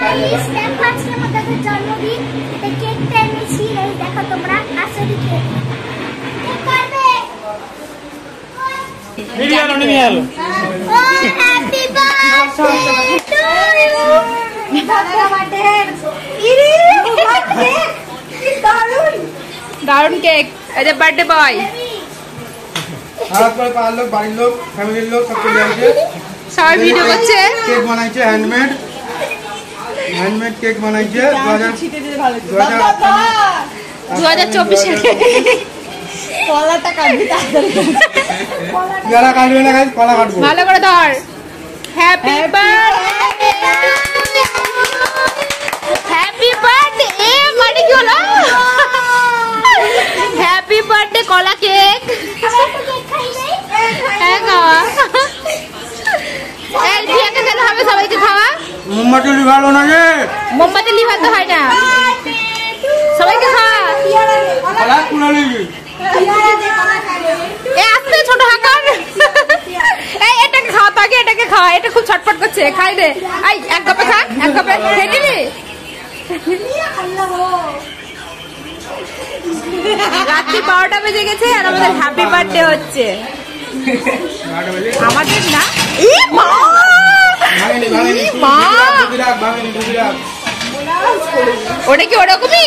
জন্মদিন কেকটা এনেছি, দেখো তোমরা আসলে কেক কাটবে। ও হ্যাপি বার্থডে টু ইউ। দাদা বার্থডে ইরে বার্থডে কি দারুণ দারুণ কেক। এই যে বার্থডে বয় আর পরে পাড়ার লোক, বাড়ির লোক, ফ্যামিলির লোক সব চলে আসছে, সবাই ভিডিও করছে। কেক বানাইছে হ্যান্ডমেড কেক বানাইছে 2024 কলাটা কাটবি তাড়াতাড়ি। যারা কাটবে না গাইস, কলা কাটবো। ভালো করে ধর। Happy birthday happy birthday. এ মানে কি হলো? হ্যাপি বার্থডে কলা কেক। হ্যাঁ খাওয়া। এই দিয়াকে খেতে হবে, সবাইকে খাওয়া। মোমবাতি লিভালো না রে, মোমবাতি লিভাতে হয় না, সবাইকে খাওয়া। কলা কুড়ালি এ আস্তে ছোট হাকার। এই এটাকে খাওয়া তো আগে, এটাকে খাওয়া, এটা খুব ছটফট করছে, খাই দে। এই এক কাপে খা, এক কাপে খেয়ে নিবি। রাত্রি 12টা বেজে গেছে আর আমাদের হ্যাপি বার্থডে হচ্ছে। আমাদের না, ই মা মা, ওটা কি ওরকমই?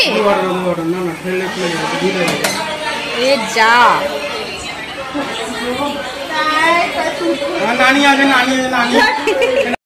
এ যা নানি আছে, নানি